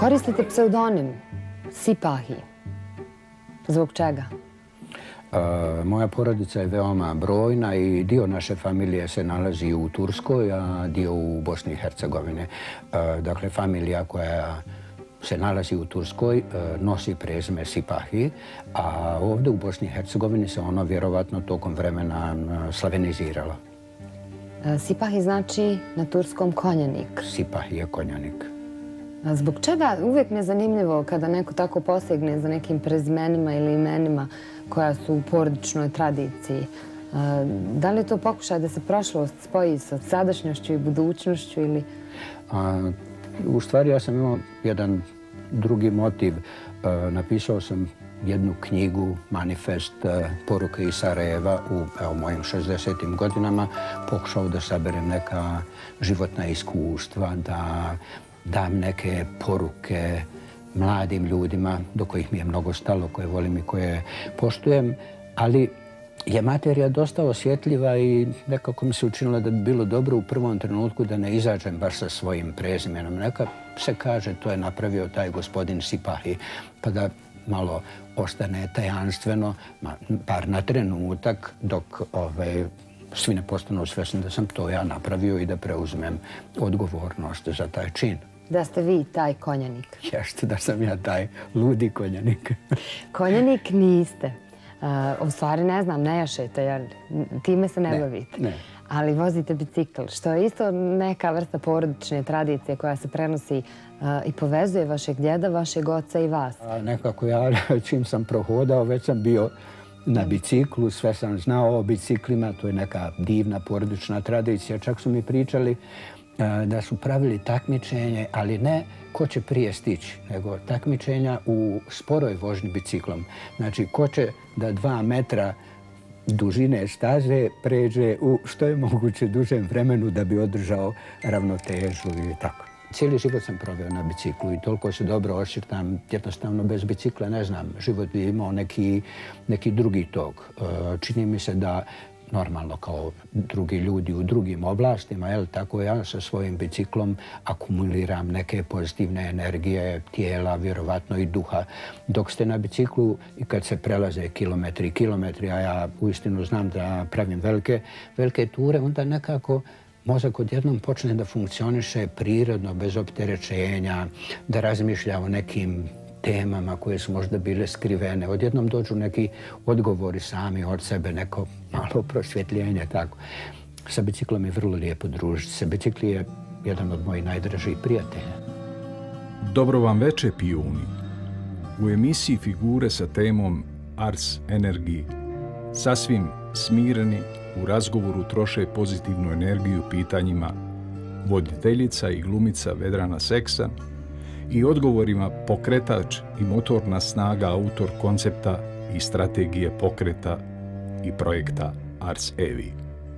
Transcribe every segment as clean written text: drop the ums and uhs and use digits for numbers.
Koristite pseudonim Sipahi. Zbog čega? Moja porodica je veoma brojna i dio naše familije se nalazi u Turskoj, a dio u Bosni i Hercegovini. Dakle, familija koja se nalazi u Turskoj nosi prezime Sipahi, a ovdje u Bosni i Hercegovini se ono vjerovatno tokom vremena slaveniziralo. Sipahi znači na turskom konjanik. Sipahi je konjanik. Zbog čega uvijek mi je zanimljivo kada neko tako posegne za nekim prezimenima ili imenima koja su u porodičnoj tradiciji. Da li je to pokušaj da se prošlost spoji sa sadašnjošću i budućnošću ili... U stvari ja sam imao jedan drugi motiv. Napisao sam jednu knjigu, manifest Poruke iz Sarajeva u mojim 60. godinama. Pokušao da saberem neka životna iskustva, da dam neke poruke mladim ljudima do kojih mi je mnogo stalo, koje volim i koje poštujem, ali je materija dosta osjetljiva i nekako mi se učinilo da bi bilo dobro u prvom trenutku da ne izađem baš sa svojim prezimenom. Neka se kaže to je napravio taj gospodin Sipahi, pa da malo ostane tajanstveno, bar na trenutak, dok svi ne postanu svjesni da sam to ja napravio i da preuzmem odgovornost za taj čin. Da ste vi taj konjanik. Jeste, da sam ja taj ludi konjanik. Konjanik niste. U stvari ne znam, ne jašete, jer time se ne bavite. Ne. Ali vozite bicikl, što je isto neka vrsta porodične tradicije koja se prenosi i povezuje vašeg djeda, vašeg oca i vas. Nekako ja, čim sam prohodao, već sam bio na biciklu, sve sam znao o biciklima, to je neka divna porodična tradicija. Čak su mi pričali da su pravili takmičenje, ali ne ko će prije stići, nego takmičenja u sporoj vožnji biciklom. Znači, ko će da 2 metra dužine staze pređe u što je moguće dužem vremenu da bi održao ravnotežu i tako. Cijeli život sam proveo na biciklu i toliko se dobro osjećam, jednostavno bez bicikla ne znam, život bi imao neki drugi tok. Čini mi se da normalno kao drugi ljudi u drugim oblastima, tako ja sa svojim biciklom akumuliram neke pozitivne energije tijela, vjerovatno i duha. Dok ste na biciklu i kad se prelaze kilometri i kilometri, a ja uistinu znam da pravim velike ture, onda nekako mozak odjednom počne da funkcioniše prirodno, bez opterećenja, da razmišlja o nekim temama koje su možda bile skrivene. Odjednom dođu neki odgovori sami od sebe, neko malo prosvjetljenje, tako. Sa biciklom je vrlo lijepo družiti se. Bicikl je jedan od mojih najdražih prijatelja. Dobro vam veče, pijuni. U emisiji Figure sa temom Ars Energii sasvim smireni u razgovoru troše pozitivnu energiju pitanjima voditeljica i glumica Vedrana Seksa i odgovorima pokretač i motorna snaga, autor koncepta i strategije pokreta i projekta Ars Evi.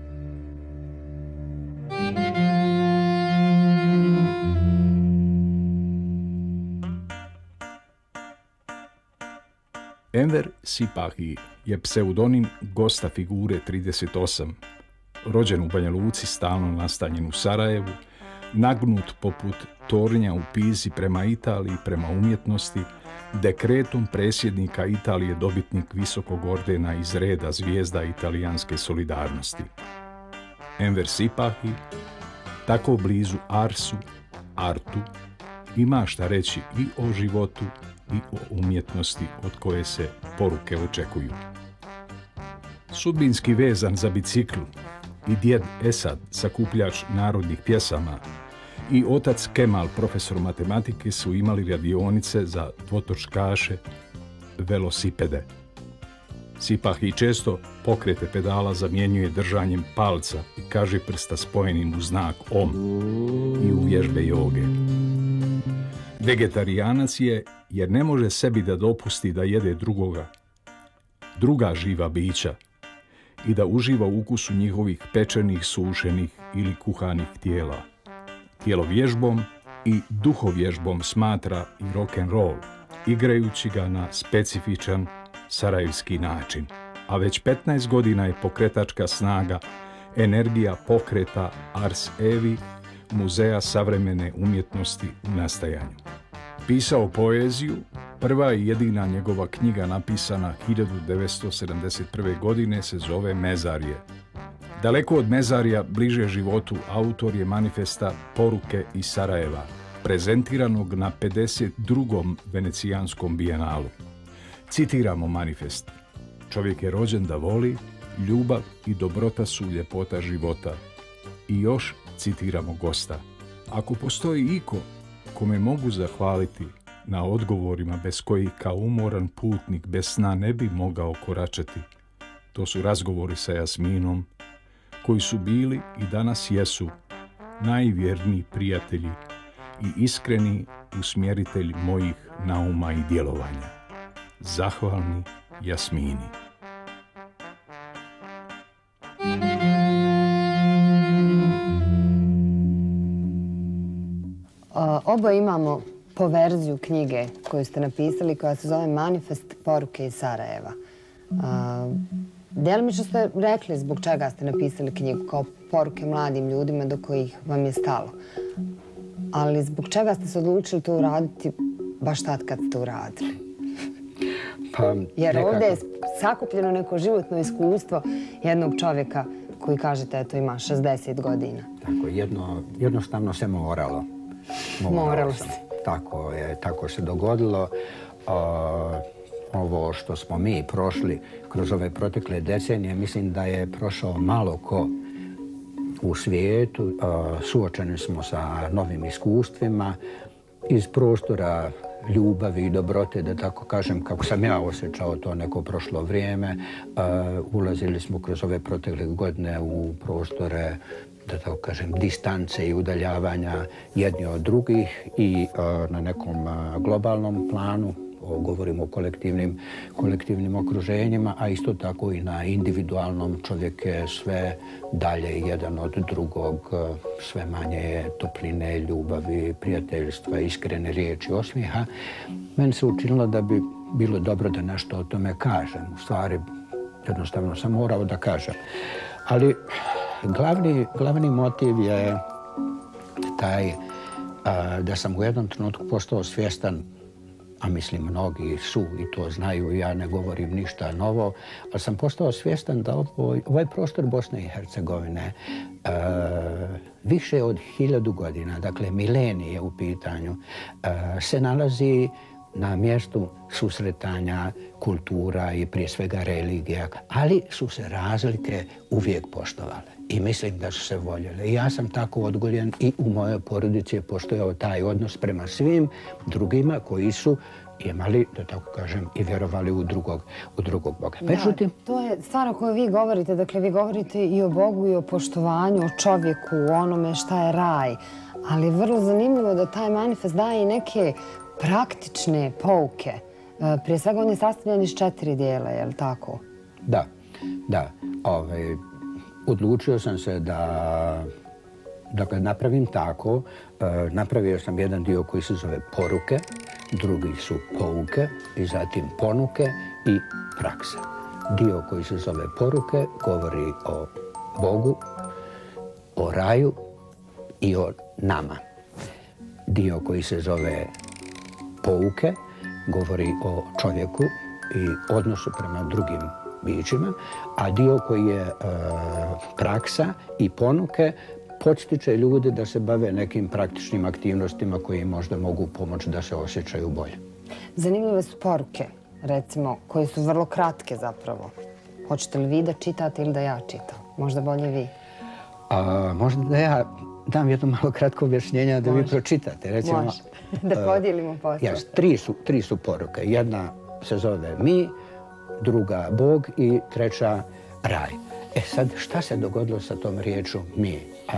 Enver Sipahi je pseudonim gosta Figure 38, rođen u Banja Luci, stalno nastanjen u Sarajevu, nagnut poput tornja u Pizi prema Italiji, prema umjetnosti, dekretom predsjednika Italije dobitnik visokog ordena iz reda zvijezda italijanske solidarnosti. Enver Sipahi, tako blizu Arsu, Artu, ima šta reći i o životu i o umjetnosti od koje se poruke očekuju. Sudbinski vezan za bicikl i djed Esad, sakupljač narodnih pjesama, i otac Kemal, profesor matematike, su imali radionice za dvotočkaše, velosipede. Sipahi često pokrete pedala zamjenjuje držanjem palca i kažiprsta spojenim u znak Om i u vježbe joge. Vegetarijanac je jer ne može sebi da dopusti da jede druga živa bića i da uživa u ukusu njihovih pečenih, sušenih ili kuhanih tijela. Tjelovježbom i duhovježbom smatra i rock'n'roll, igrajući ga na specifičan sarajevski način. A već 15 godina je pokretačka snaga, energija pokreta Ars Evi, Muzeja savremene umjetnosti u nastajanju. Pisao poeziju, prva i jedina njegova knjiga napisana 1971. godine se zove Mezarje. Daleko od Mezarja, bliže životu, autor je manifesta Poruke iz Sarajeva, prezentiranog na 52. Venecijanskom bijenalu. Citiramo manifest. Čovjek je rođen da voli, ljubav i dobrota su ljepota života. I još citiramo gosta. Ako postoji iko kome mogu zahvaliti na odgovorima bez kojih kao umoran putnik bez sna ne bi mogao koračati, to su razgovori sa Jasminom, koji su bili i danas jesu najvjerniji prijatelji i iskreni usmjeritelj mojih nauma i djelovanja. Zahvalni Jasmini. Oboje imamo po verziju knjige koju ste napisali, koja se zove Manifest poruke iz Sarajeva. Djelomično ste rekli zbog čega ste napisali knjigu, kao poruke mladim ljudima do kojih vam je stalo. Ali zbog čega ste se odlučili to uraditi baš tad kad ste uradili? Jer ovdje je sakupljeno neko životno iskustvo jednog čovjeka koji, kažete, eto, ima 60 godina. Tako, jednostavno se moralo. Moralo se. Tako se dogodilo. Ovo što smo mi prošli kroz ove protekle decenije, mislim da je prošao malo ko u svijetu. Suočeni smo sa novim iskustvima iz prostora ljubavi i dobrote, da tako kažem, kako sam ja osjećao to neko prošlo vrijeme. Ulazili smo kroz ove protekle godine u prostore, da tako kažem, distance i udaljavanja jedni od drugih i na nekom globalnom planu, govorimo o kolektivnim okruženjima, a isto tako i na individualnom. Čovjek je sve dalje jedan od drugog, sve manje je topline, ljubavi, prijateljstva, iskrene riječi, osmijeha. Meni se učinilo da bi bilo dobro da nešto o tome kažem. U stvari, jednostavno sam morao da kažem. Ali glavni motiv je taj da sam u jednom trenutku postao svjestan, a mislim mnogi su i to znaju, ja ne govorim ništa novo, ali sam postao svjestan da ovaj prostor Bosne i Hercegovine više od 1000 godina, dakle milenije u pitanju, se nalazi na mjestu susretanja kultura i prije svega religija, ali su se razlike uvijek poštovale i mislim da su se voljele. I ja sam tako odgoljen i u mojoj porodici je postojao taj odnos prema svim drugima koji su imali, da tako kažem, i vjerovali u drugog Boga. Međutim, to je stvar o kojoj vi govorite. Dakle, vi govorite i o Bogu i o poštovanju, o čovjeku, o onome šta je raj. Ali je vrlo zanimljivo da taj manifest daje i neke praktične pouke. Prije svega on je sastavljen iz 4 dijela, je li tako? Da. Odlučio sam se da napravim tako. Napravio sam jedan dio koji se zove poruke, drugi su pouke i zatim ponuke i praksa. Dio koji se zove poruke govori o Bogu, o raju i o nama. Dio koji se zove pouke govori o čovjeku i odnosu prema drugim bićima, a dio koji je praksa i ponuke podstiče ljude da se bave nekim praktičnim aktivnostima koji možda mogu pomoći da se osjećaju bolje. Zanimljive su poruke, recimo, koje su vrlo kratke zapravo. Hoćete li vi da čitate ili da ja čitam? Možda bolje vi. Možda da ja dam jedno malo kratko objašnjenje da vi pročitate. Recimo, može. Da podijelimo posao. Tri su poruke. Jedna se zove mi, druga Bog i treća raj. Sad, šta se dogodilo sa tom riječu mi?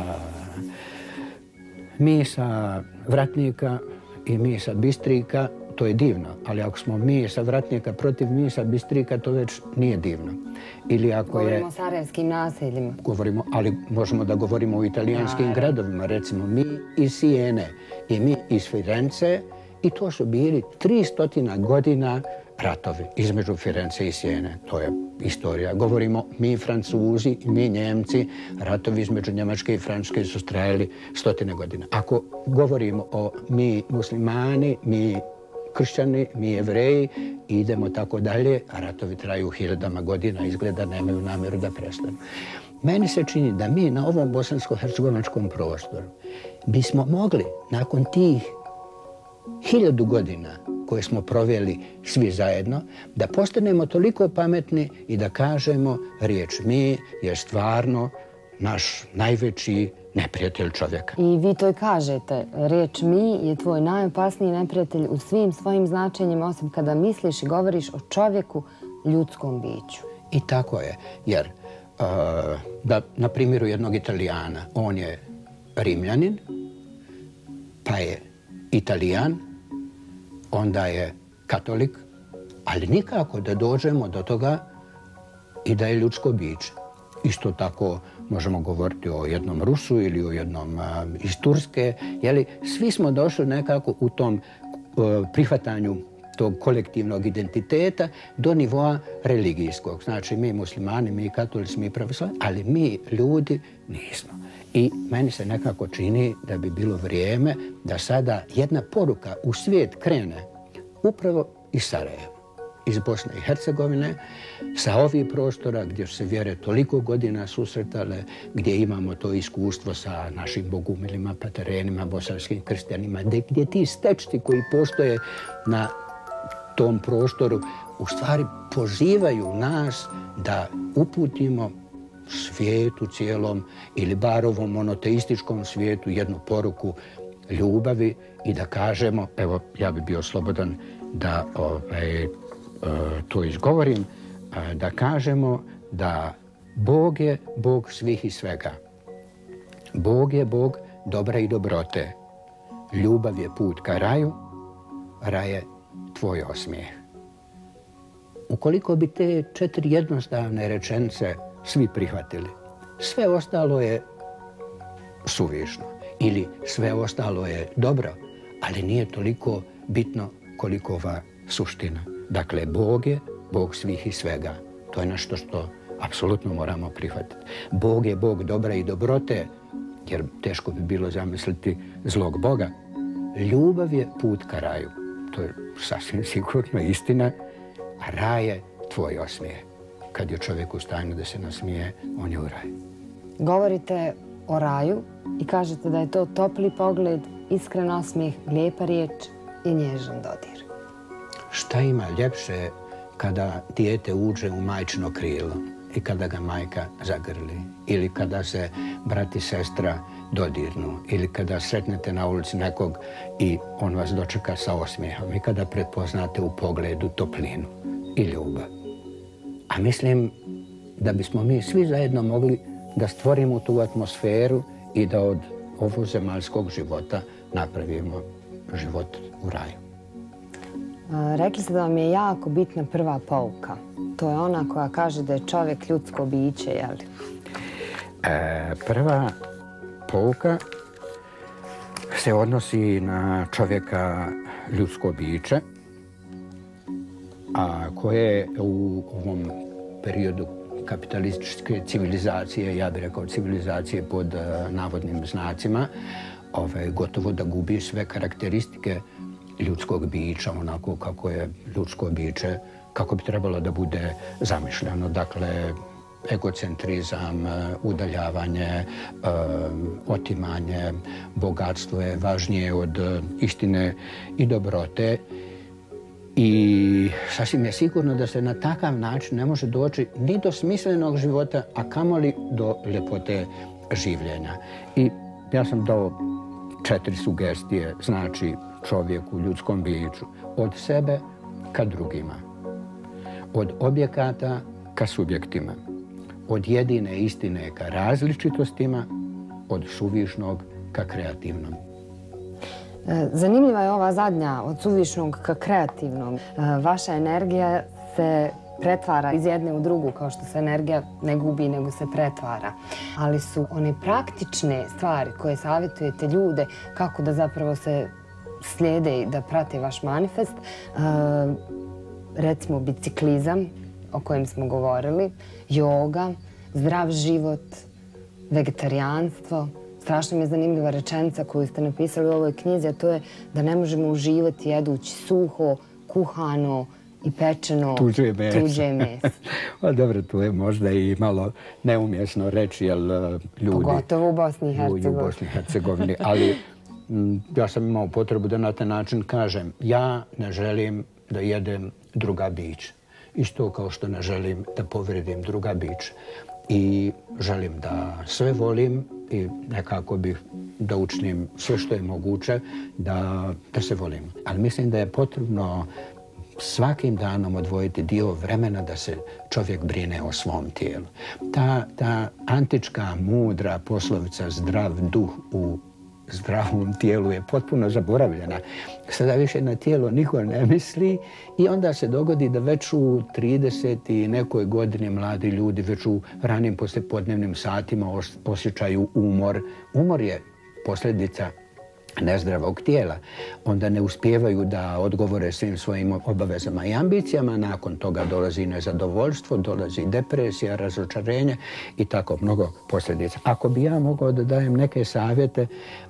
Mi sa Vratnika i mi sa Bistrika, to je divno, ali ako smo mi sa Vratnika protiv mi sa Bistrika, to već nije divno. Ili ako govorimo o sarajevskim naseljima. Govorimo, ali možemo da govorimo o italijanskim gradovima, recimo mi iz Sijene i mi iz Firence, i to su bili 300 godina ratovi između Firence i Sijene. To je istorija. Govorimo mi Francuzi, mi Njemci, ratovi između Njemačke i Francuske su trajali 100 godina. Ako govorimo o mi muslimani, mi kršćani, mi jevreji, idemo tako dalje, a ratovi traju 1000 godina, izgleda nemaju namjeru da prestanu. Meni se čini da mi na ovom bosansko-hercegovačkom prostoru bismo mogli nakon tih 1000 godina koje smo proveli svi zajedno, da postanemo toliko pametni i da kažemo riječ mi je stvarno naš najveći neprijatelj čovjeka. I vi to i kažete, riječ mi je tvoj najopasniji neprijatelj u svim svojim značenjima, osim kada misliš i govoriš o čovjeku, ljudskom biću. I tako je, jer da na primjeru jednog Italijana, on je Rimljanin, pa je Italijan, onda je katolik, ali nikako da dođemo do toga i da je ljudsko biće. Isto tako možemo govoriti o jednom Rusu ili o jednom iz Turske. Svi smo došli nekako u tom prihvatanju tog kolektivnog identiteta do nivoa religijskog. Znači mi muslimani, mi katolici, mi pravoslavni, ali mi ljudi nismo. I meni se nekako čini da bi bilo vrijeme da sada jedna poruka u svijet krene upravo iz Sarajeva, iz Bosne i Hercegovine, sa ovih prostora gdje su se vjere toliko godina susretale, gdje imamo to iskustvo sa našim bogumilima, paterenima, bosanskim kršćanima, gdje ti stečci koji postoje na tom prostoru u stvari pozivaju nas da uputimo svijetu cijelom ili bar ovom monoteističkom svijetu jednu poruku ljubavi i da kažemo, evo ja bi bio slobodan da to izgovorim, da kažemo da Bog je Bog svih i svega. Bog je Bog dobra i dobrote. Ljubav je put ka raju, raj je tvoj osmijeh. Ukoliko bi te 4 jednostavne rečenice svi prihvatili, sve ostalo je suvišno ili sve ostalo je dobro, ali nije toliko bitno koliko ova suština. Dakle, Bog je Bog svih i svega. To je nešto što apsolutno moramo prihvatiti. Bog je Bog dobra i dobrote, jer teško bi bilo zamisliti zlog Boga. Ljubav je put ka raju. To je sasvim sigurno istina, a raj je tvoj osmijeh. Kad je čovjek u stanju da se nasmije, on je u raju. Govorite o raju i kažete da je to topli pogled, iskren osmijeh, lijepa riječ i nježan dodir. Šta ima ljepše kada dijete uđe u majčino krilo i kada ga majka zagrli, ili kada se brat i sestra dodirnu, ili kada sretnete na ulici nekog i on vas dočeka sa osmijehom, i kada prepoznate u pogledu toplinu i ljubav. A mislim da bismo mi svi zajedno mogli da stvorimo tu atmosferu i da od ovog zemaljskog života napravimo život u raju. Rekli ste da vam je jako bitna prva pouka. To je ona koja kaže da je čovjek ljudsko biće, je li? Prva pouka se odnosi na čovjeka ljudsko biće, a koje u ovom periodu kapitalističke civilizacije, ja bih rekao civilizacije pod navodnim znacima, gotovo da gubi sve karakteristike ljudskog bića, onako kako je ljudsko biće, kako bi trebalo da bude zamišljeno. Dakle, egocentrizam, udaljavanje, otimanje, bogatstvo je važnije od istine i dobrote. I sasvim je sigurno da se na takav način ne može doći ni do smislenog života, a kamoli do ljepote življenja. I ja sam dao 4 sugestije, znači čovjeku, ljudskom biću, od sebe ka drugima, od objekata ka subjektima, od jedine istine ka različitostima, od suvišnog ka kreativnom. Zanimljiva je ova zadnja, od suvišnog ka kreativnom. Vaša energija se pretvara iz jedne u drugu, kao što se energija ne gubi, nego se pretvara. Ali su one praktične stvari koje savjetujete ljude kako da zapravo se slijede i da prate vaš manifest, recimo biciklizam, o kojem smo govorili, joga, zdrav život, vegetarijanstvo. Strašno mi je zanimljiva rečenica koju ste napisali u ovoj knjizi, a to je da ne možemo uživati jedući suho, kuhano i pečeno tuđe meso. Dobro, tu je možda i malo neumjesno reći, jer ljudi... Pogotovo u Bosni i Hercegovini. Ali ja sam imao potrebu da na taj način kažem, ja ne želim da jedem druga bića. Isto kao što ne želim da povredim druga bića. I želim da sve volim i nekako bih da učinim sve što je moguće da se volim. Ali mislim da je potrebno svakim danom odvojiti dio vremena da se čovjek brine o svom tijelu. Ta antička, mudra poslovica zdrav duh u zdravom tijelu je potpuno zaboravljena. Sada više na tijelo niko ne misli i onda se dogodi da već u 30 i nekoj godini mladi ljudi već u ranim poslijepodnevnim satima osjećaju umor. Umor je posljedica nezdravog tijela. Onda ne uspijevaju da odgovore svim svojim obavezama i ambicijama. Nakon toga dolazi nezadovoljstvo, dolazi depresija, razočarenje i tako mnogo posljedica. Ako bi ja mogao da dajem neke savjete,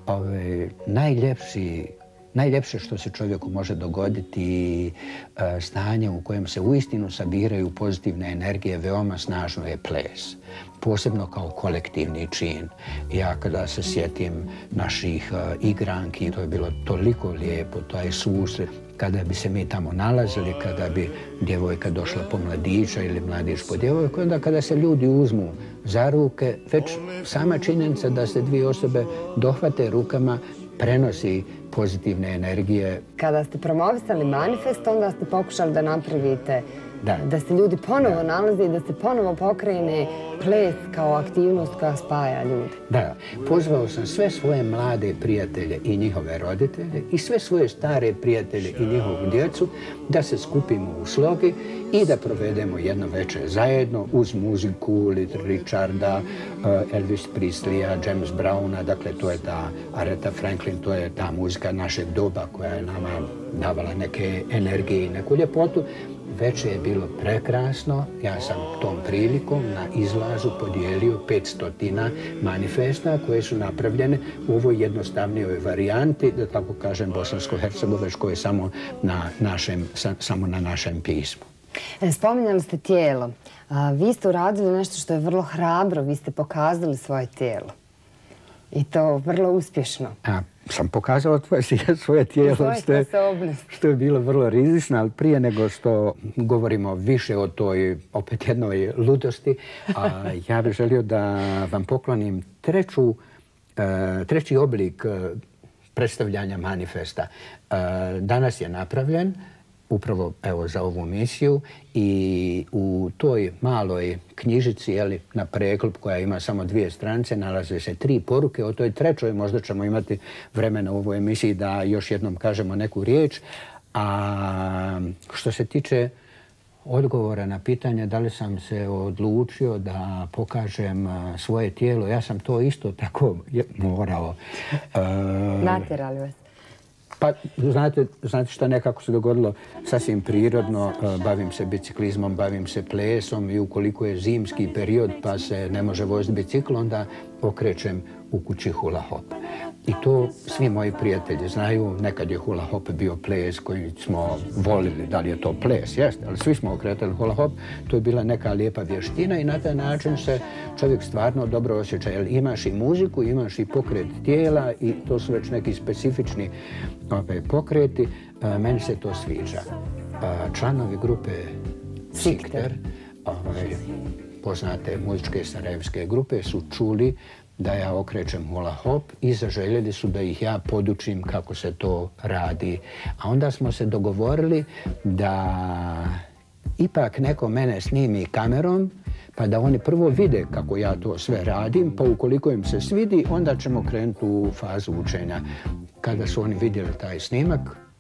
najljepše što se čovjeku može dogoditi stanje u kojem se uistinu sabiraju pozitivne energije veoma snažno je ples. Posebno kao kolektivni čin. Ja kada se sjetim naših igranki, to je bilo toliko lijepo, taj susret. Kada bi se mi tamo nalazili, kada bi djevojka došla po mladića ili mladić po djevojku, onda kada se ljudi uzmu za ruke, već sama činjenica da se dvije osobe dohvate rukama prenosi pozitivne energije. Kada ste promovisali manifest, onda ste pokušali da napravite da se ljudi ponovo nalaze i da se ponovo pokrene ples kao aktivnost koja spaja ljude. Da, pozvao sam sve svoje mlade prijatelje i njihove roditelje i sve svoje stare prijatelje i njihovu djecu da se skupimo u slogi i da provedemo jedno večer zajedno uz muziku Richarda, Elvis Presleya, James Browna, dakle to je ta Aretha Franklin, to je ta muzika našeg doba koja je nama davala neke energije i neku ljepotu. Večer je bilo prekrasno. Ja sam tom prilikom na izlazu podijelio 500 manifesta koje su napravljene u ovoj jednostavnijoj varijanti, da tako kažem, bosansko-hercegovačkoj samo na našem pismu. Spominjali ste tijelo. Vi ste uradili nešto što je vrlo hrabro. Vi ste pokazali svoje tijelo. I to vrlo uspješno. Sam pokazao svoje tijelo, što je bilo vrlo rizično, ali prije nego što govorimo više o toj opet jednoj ludosti, ja bih želio da vam poklonim treći oblik predstavljanja manifesta. Danas je napravljen upravo za ovu misiju i u toj maloj knjižici na preklop koja ima samo 2 stranice nalaze se 3 poruke. O toj trećoj možda ćemo imati vremena u ovoj emisiji da još jednom kažemo neku riječ. A što se tiče odgovora na pitanje da li sam se odlučio da pokažem svoje tijelo, ja sam to isto tako morao. Natjerali vas? Pa, znate šta nekako se dogodilo sasvim prirodno, bavim se biciklizmom, bavim se plesom i ukoliko je zimski period pa se ne može voziti bicikl, onda okrećem u kući hula hop. I to svi moji prijatelji znaju, nekad je hula hop bio ples koji smo volili, da li je to ples, jeste, ali svi smo okretali hula hop, to je bila neka lijepa vještina i na taj način se čovjek stvarno dobro osjeća, jer imaš i muziku, imaš i pokret tijela i to su već neki specifični pokreti, meni se to sviđa. Članovi grupe Sikter, poznate muzičke sarajevske grupe, su čuli da ja okrećem hula hop i zaželjeli su da ih ja podučim kako se to radi. A onda smo se dogovorili da ipak neko mene snimi kamerom, pa da oni prvo vide kako ja to sve radim, pa ukoliko im se svidi, onda ćemo krenuti u fazu učenja. Kada su oni vidjeli taj snimak,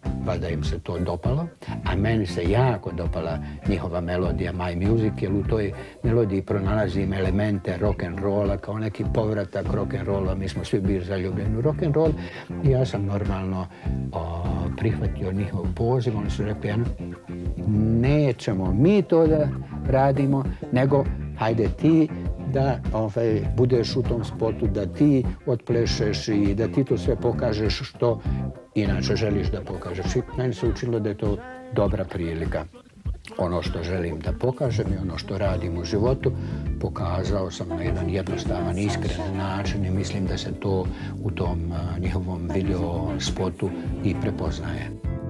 pa da im se to dopalo, a meni se jako dopala njihova melodija My Music, jer u toj melodiji pronalazim elemente rock'n'rolla, kao neki povratak rock'n'rolla. Mi smo svi bili zaljubljeni u rock'n'roll i ja sam normalno prihvatio njihov poziv. Oni su rekli, nećemo mi to da radimo, nego hajde ti da budeš u tom spotu, da ti otplešeš i da ti to sve pokažeš što inače želiš da pokažeš. I meni se učinilo da je to dobra prilika. Ono što želim da pokažem i ono što radim u životu pokazao sam na jedan jednostavan, iskren način i mislim da se to u tom njihovom video spotu i prepoznaje.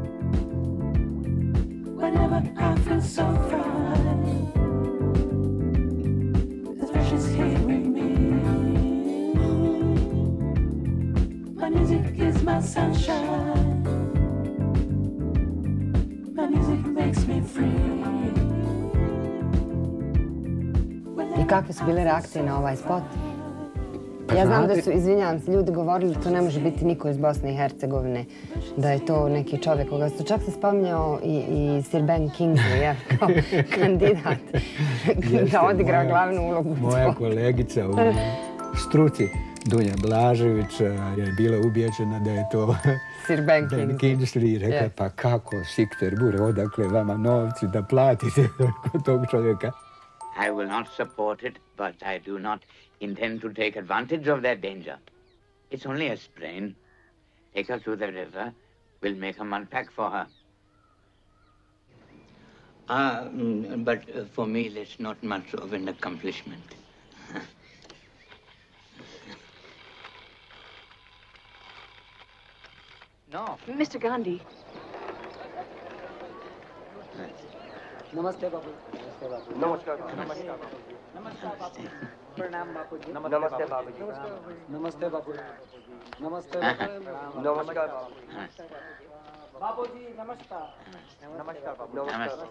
Whenever I feel so fine, the visions here with me. My music is my sunshine. My music makes me free. I kakve su bile reakcije na ovaj spot? Ja znam da su, izvinjavam se, ljudi govorili da to ne može biti niko iz Bosne i Hercegovine, da je to neki čovjek koga su čak se spominjao i Sir Ben Kingsley kao kandidat da odigra glavnu ulogu. Moja kolegica u struci, Dunja Blažević, je bila ubijeđena da je to Sir Ben Kingsley. Rekla, pa kako, Sikter Bure, odakle vama novci da platite tog čovjeka? I will not support it, but I do not intend to take advantage of their danger. It's only a sprain. Take her to the river. We'll make a mud pack for her. But for me, it's not much of an accomplishment. No. Mr. Gandhi. Namaste, Babu. Namaskar. Namaskar. Namaste. Pranam, Bapuji. Namaste, Babuji. Namaste, Bapuji. Namaste, Bapuji. Namaskar. Babuji, namaskar. Namaskar, Babu. Namaskar.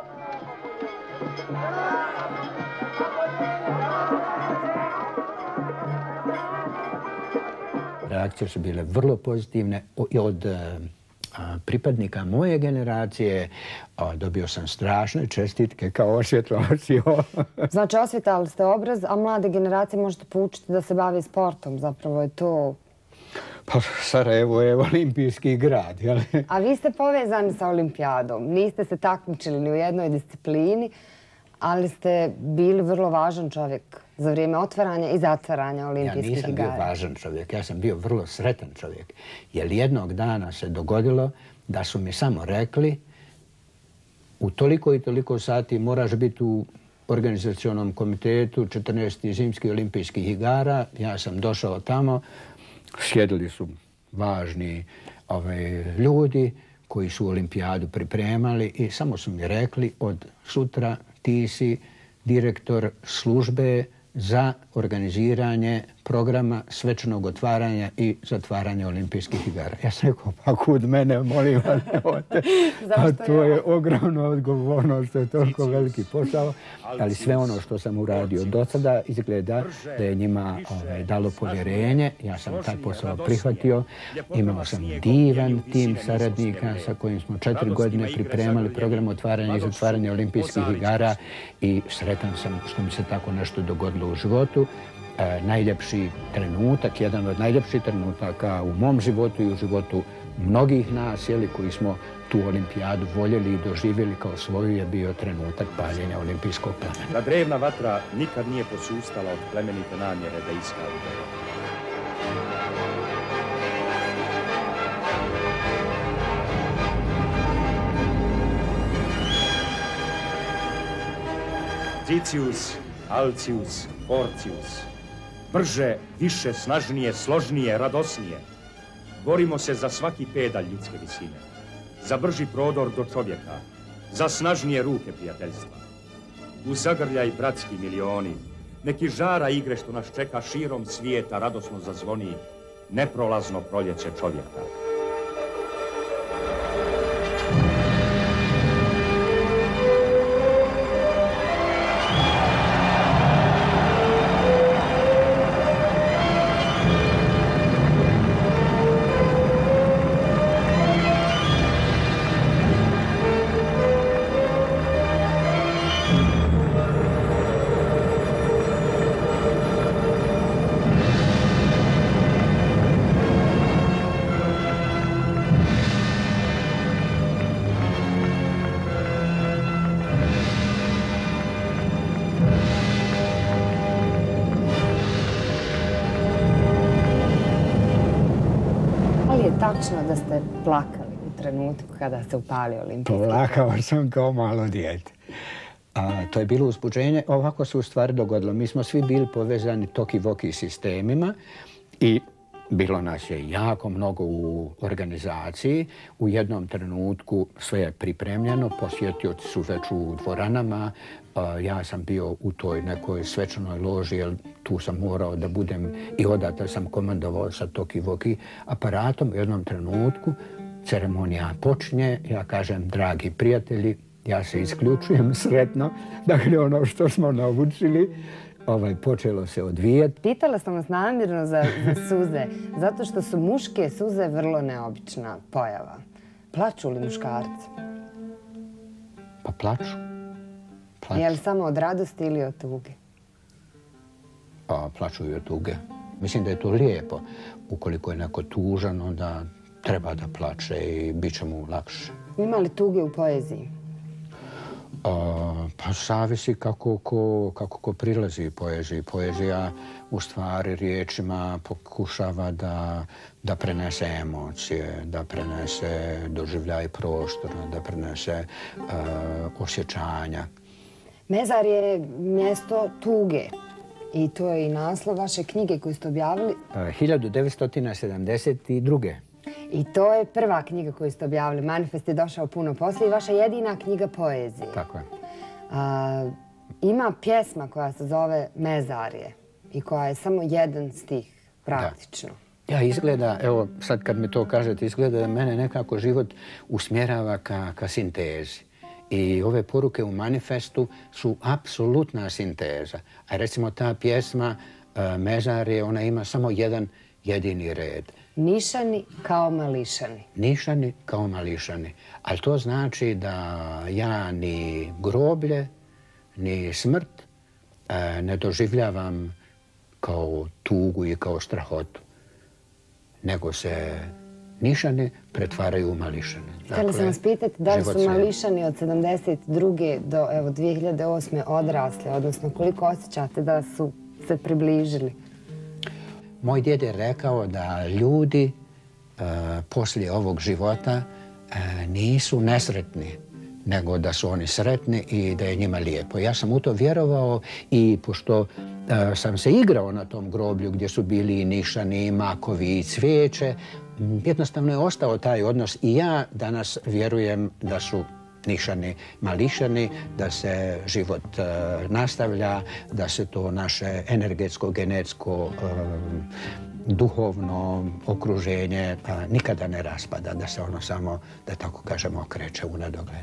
Reakcije su bile vrlo pozitivne od pripadnika moje generacije. Dobio sam strašne čestitke kao osvjetlovac. Znači, osvjetali ste obraz, a mlade generacije možete poučiti da se bave sportom. Zapravo je to... Pa Sarajevo je olimpijski grad. Jel? A vi ste povezani sa olimpijadom. Niste se takmičili ni u jednoj disciplini, ali ste bili vrlo važan čovjek za vrijeme otvaranja i zatvaranja olimpijskih igara. Ja nisam bio važan čovjek, ja sam bio vrlo sretan čovjek. Jer jednog dana se dogodilo da su mi samo rekli u toliko i toliko sati moraš biti u organizacionom komitetu 14. zimskih olimpijskih igara. Ja sam došao tamo, sjedili su važni ljudi koji su olimpijadu pripremali i samo su mi rekli od sutra ti si direktor službe za organiziranje programa svečanog otvaranja i zatvaranja olimpijskih igara. Ja sam rekao, pa kud mene, molim vas, pa to je ogromna odgovornost, to je toliko veliki posao, ali sve ono što sam uradio do sada izgleda da je njima dalo povjerenje. Ja sam taj posao prihvatio. Imao sam divan tim saradnika sa kojim smo 4 godine pripremali program otvaranja i zatvaranja olimpijskih igara i sretan sam što mi se tako nešto dogodilo u životu. Najljepši trenutak, jedan od najljepših trenutaka u mom životu i u životu mnogih nas, koji smo tu olimpijadu voljeli i doživjeli kao svoju, je bio trenutak paljenja olimpijskog plamena. Ta drevna vatra nikad nije posustala od plemenite namjere da iskali ideju. Cicius, Alcius, Porcius. Brže, više, snažnije, složnije, radosnije. Borimo se za svaki pedalj ljudske visine. Za brži prodor do čovjeka. Za snažnije ruke prijateljstva. U zagrljaj bratski milioni. Neki žara igre što nas čeka širom svijeta radosno zazvoni. Neprolazno proljeće čovjeka. tačno da ste plakali u trenutku kada se upalio olimpijski? Plakao sam kao malo dijete. To je bilo uzbuđenje. Ovako se u stvari dogodilo. Mi smo svi bili povezani toki-voki sistemima i bilo nas je jako mnogo u organizaciji. U jednom trenutku sve je pripremljeno, posjetioci su već u dvoranama. Ja sam bio u toj nekoj svečanoj loži, jer tu sam morao da budem i odatle sam komandovao sa toki-voki aparatom. U jednom trenutku ceremonija počinje, ja kažem, dragi prijatelji, ja se isključujem sretno, dakle ono što smo naučili, počelo se odvijati. Pitala sam vas namjerno za suze, zato što su muške suze vrlo neobična pojava. Plaču li muškarci? Pa plaču. Je li samo od radosti ili od tuge? Plaču i od tuge. Mislim da je to lijepo. Ukoliko je neko tužan, onda treba da plače i bit će mu lakše. Ima li tuge u poeziji? Pa zavisi kako ko prilazi poeziji. Poezija u stvari riječima pokušava da prenese emocije, da prenese doživljaj prostora, da prenese osjećanja. Mezar je mjesto tuge i to je i naslov vaše knjige koju ste objavili. 1972. I to je prva knjiga koju ste objavili. Manifest je došao puno poslije i vaša jedina knjiga poezije. Tako je. Ima pjesma koja se zove Mezarje i koja je samo jedan stih, praktično. Ja, izgleda, evo sad kad mi to kažete, izgleda da mene nekako život usmjerava ka sintezi. I ove poruke u manifestu su apsolutna sinteza. A recimo ta pjesma Mezarje, ona ima samo jedan jedini red. Nišani kao mališani. Nišani kao mališani. Ali to znači da ja ni groblje, ni smrt ne doživljavam kao tugu i kao strahotu. Nego se nišani pretvaraju u mališane. Htjela sam vas pitati da li su mališani od 1972. do 2008. odrasli, odnosno koliko osjećate da su se približili? Moj djed je rekao da ljudi poslije ovog života nisu nesretni, nego da su oni sretni i da je njima lijepo. Ja sam u to vjerovao i pošto sam se igrao na tom groblju gdje su bili i nišani, i makovi, i cvijeće, jednostavno je ostao taj odnos i ja danas vjerujem da su nišani mališani, da se život nastavlja, da se to naše energetsko, genetsko, duhovno okruženje nikada ne raspada, da se ono samo, da tako kažemo, okreće u nedogled.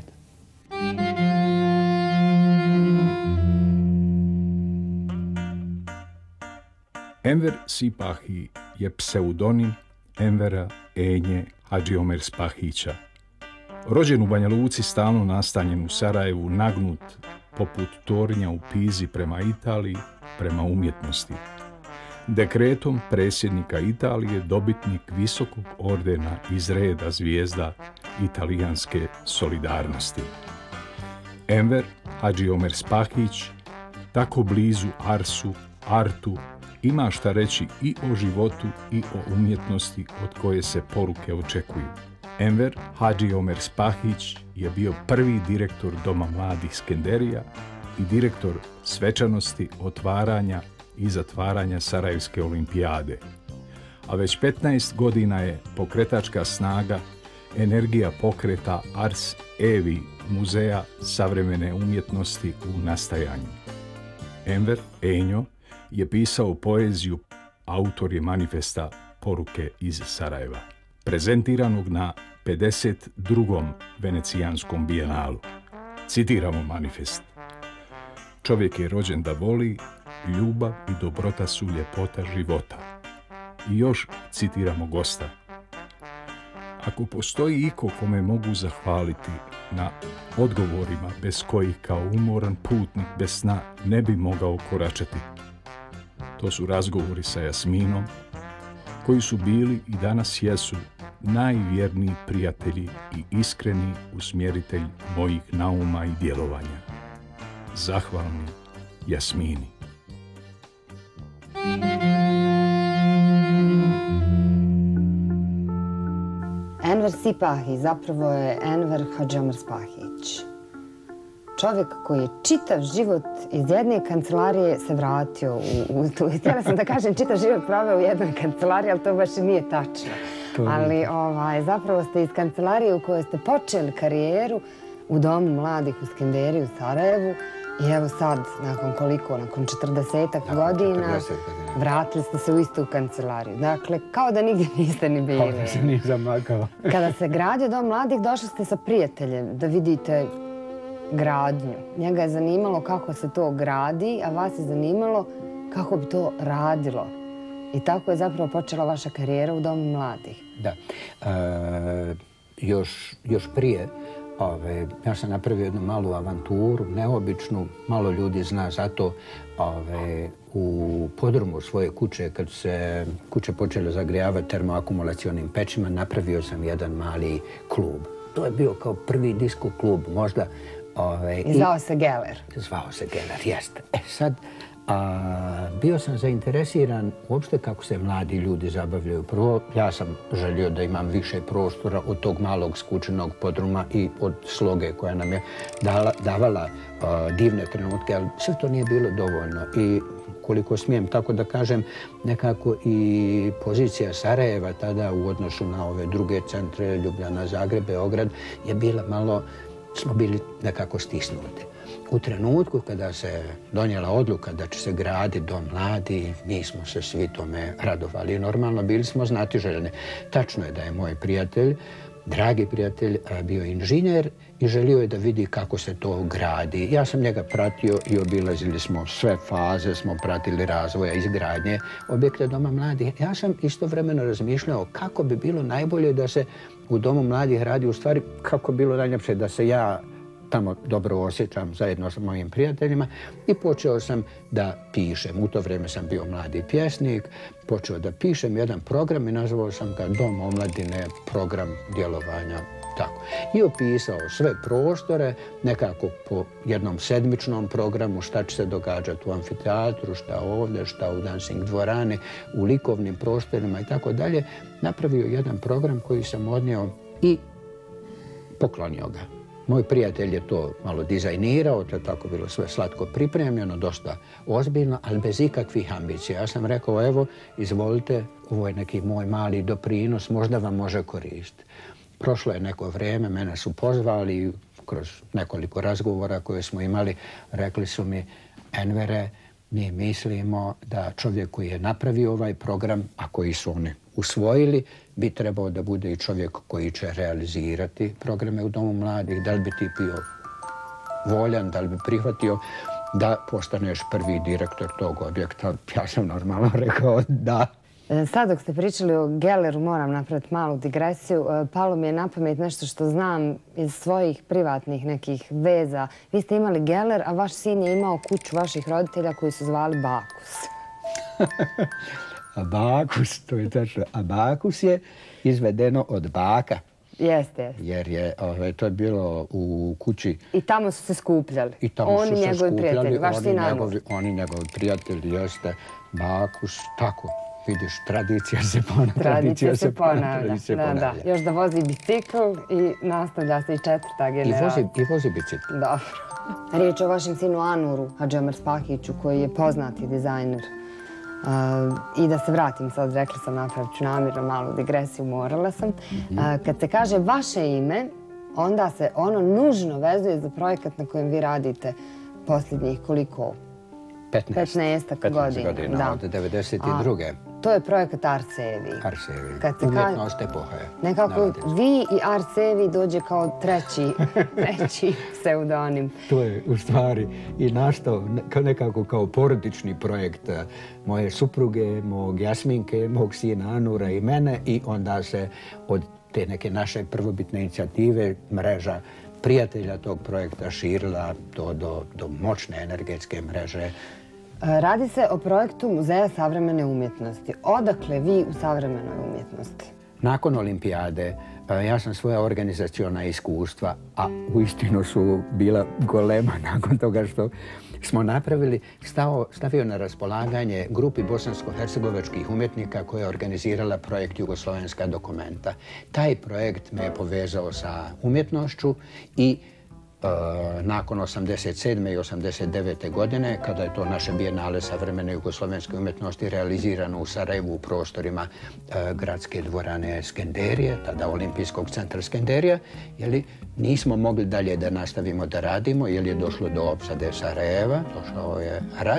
Enver Sipahi je pseudonim Envera Enje Hadžiomer Spahića. Rođen u Banja Luci, stalno nastanjen u Sarajevu, nagnut poput tornja u Pizi prema Italiji, prema umjetnosti. Dekretom predsjednika Italije dobitnik visokog ordena iz reda zvijezda italijanske solidarnosti. Enver Hadžiomer Spahić, tako blizu Artu, ima šta reći i o životu i o umjetnosti od koje se poruke očekuju. Enver Hadžiomer Spahić je bio prvi direktor Doma mladih Skenderija i direktor svečanosti otvaranja i zatvaranja Sarajevske olimpijade. A već 15 godina je pokretačka snaga, energija pokreta Ars Evi, muzeja savremene umjetnosti u nastajanju. Enver Enjo je pisao poeziju, autor je manifesta Poruke iz Sarajeva, prezentiranog na 52. Venecijanskom bijenalu. Citiramo manifest. Čovjek je rođen da voli, ljubav i dobrota su ljepota života. I još citiramo gosta. Ako postoji iko kome mogu zahvaliti na odgovorima bez kojih kao umoran putnik bez sna ne bi mogao koračati, to su razgovori sa Jasminom, koji su bili i danas jesu najvjerniji prijatelji i iskreni usmjeritelj mojih nauma i djelovanja. Zahvalni Jasmini. Enver Sipahi zapravo je Enver Hadžiomir Spahić. Čovjek koji je čitav život iz jedne kancelarije se vratio u tu. Htjela sam da kažem čitav život proveo u jednoj kancelariji, ali to baš i nije tačno. Ali zapravo ste iz kancelarije u kojoj ste počeli karijeru u Domu mladih u Skenderiji u Sarajevu i evo sad, nakon 40-ak godina, vratili ste se u istu kancelariju. Dakle, kao da nigdje niste ni bili. Kao da se nisam makao. Kada se gradio Dom mladih, došli ste sa prijateljem da vidite gradnju. Njega je zanimalo kako se to gradi, a vas je zanimalo kako bi to radilo. I tako je zapravo počela vaša karijera u Domu mladih. Da. Još prije, ja sam napravio jednu malu avanturu, neobičnu, malo ljudi zna za to. U podrumu svoje kuće, kad se kuće počele zagrijavati termoakumulacionim pećima, napravio sam jedan mali klub. To je bio kao prvi disko klub, možda. I zvao se Geller. Zvao se Geller, jeste. Sad, bio sam zainteresiran uopšte kako se mladi ljudi zabavljaju. Prvo, ja sam želio da imam više prostora od tog malog skučenog podruma i od sloge koja nam je davala divne trenutke, ali sve to nije bilo dovoljno. I koliko smijem tako da kažem, nekako i pozicija Sarajeva tada u odnosu na ove druge centre, Ljubljana, Zagreb, Beograd, je bila malo, smo bili nekako stisnuti. U trenutku kada se donijela odluka da će se graditi Dom mladi, mi smo se svi tome radovali. Normalno, bili smo znatiželjni. Tačno je da je moj prijatelj, dragi prijatelj, bio inženjer i želio je da vidi kako se to gradi. Ja sam njega pratio i obilazili smo sve faze, smo pratili razvoja, izgradnje objekta Doma mladih. Ja sam istovremeno razmišljao kako bi bilo najbolje da se u Domu mladih radi, u stvari kako bi bilo najljepše da se ja tamo dobro osjećam zajedno sa mojim prijateljima i počeo sam da pišem. U to vrijeme sam bio mladi pjesnik, počeo da pišem jedan program i nazvao sam ga Dom omladine, program djelovanja. Tako. I opisao sve prostore, nekako po jednom sedmičnom programu, šta će se događati u amfiteatru, šta ovdje, šta u dancing dvorani, u likovnim prostorima i tako dalje. Napravio jedan program koji sam odnio i poklonio ga. Moj prijatelj je to malo dizajnirao, to je tako bilo sve slatko pripremljeno, dosta ozbiljno, ali bez ikakvih ambicija. Ja sam rekao, evo, izvolite, ovo je neki moj mali doprinos, možda vam može koristiti. Prošlo je neko vrijeme, mene su pozvali kroz nekoliko razgovora koje smo imali, rekli su mi, Envere, mi mislimo da čovjek koji je napravio ovaj program, a koji su oni usvojili, bi trebao da bude i čovjek koji će realizirati programe u Domu mladih. Da li bi ti bio voljan, da li bi prihvatio da postaneš prvi direktor tog objekta? Ja sam normalno rekao da. Sad dok ste pričali o Gelleru, moram napraviti malu digresiju. Palo mi je na pamet nešto što znam iz svojih privatnih nekih veza. Vi ste imali Geller, a vaš sin je imao kuću vaših roditelja koji su zvali Bakus. Abakus, to je tačno. Abakus je izvedeno od baka. Jeste. Jer je to je bilo u kući. I tamo su se skupljali. I tamo su se skupljali. Oni njegovi prijatelji, jeste. Bakus, tako. Vidiš, tradicija se ponavlja. Da. Još da vozi bicikl i nastavlja se i četvrta generacija. I vozi bicikl. Dobro. Riječ o vašem sinu Anuru Hadžiomir Spahiću, koji je poznati dizajner. I da se vratim sad, rekla sam, napravit ću namjerno malu digresiju, morala sam. Kad se kaže vaše ime, onda se ono nužno vezuje za projekat na kojem vi radite posljednjih koliko? 15 godina. Od 92. To je projekat Arcevi. Umjetnost epohe. Nekako vi i Arcevi dođe kao treći pseudonim. To je u stvari i nastao nekako kao porodični projekt moje supruge, mog Jasminke, mog sina Anura i mene i onda se od te neke naše prvobitne inicijative mreža prijatelja tog projekta širila do moćne energetske mreže. Radi se o projektu Muzeja savremene umjetnosti. Odakle vi u savremenoj umjetnosti? nakon olimpijade, ja sam svoja organizaciona iskustva, a uistinu su bila golema nakon toga što smo napravili, stavio na raspolaganje grupi bosansko-hercegovačkih umjetnika koja je organizirala projekt Jugoslovenska dokumenta. Taj projekt me je povezao sa umjetnošću i nakon 87. i 89. godine, kada je to naše bijenale savremene jugoslovenske umjetnosti realizirano u Sarajevu u prostorima gradske dvorane Skenderije, tada Olimpijskog centra Skenderija, nismo mogli dalje da nastavimo da radimo, jer je došlo do opsade Sarajeva, došao je rat.